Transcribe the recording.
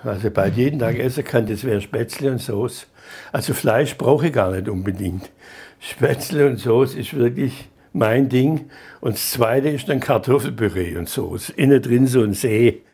was ich bald jeden Tag essen kann, das wäre Spätzle und Soße. Also Fleisch brauche ich gar nicht unbedingt. Spätzle und Soße ist wirklich mein Ding. Und das Zweite ist dann Kartoffelpüree und Soße. Innen drin so ein See.